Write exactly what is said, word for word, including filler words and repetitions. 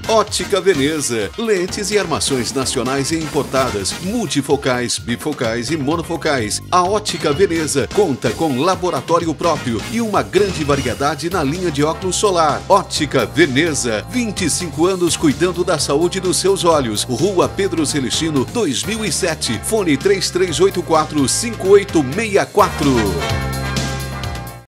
Ótica Veneza, lentes e armações nacionais e importadas, multifocais, bifocais e monofocais. A Ótica Veneza conta com laboratório próprio e uma grande variedade na linha de óculos solar. Ótica Veneza, vinte e cinco anos cuidando da saúde dos seus olhos. Rua Pedro Celestino, dois mil e sete. Fone três três oito quatro, cinco oito seis quatro.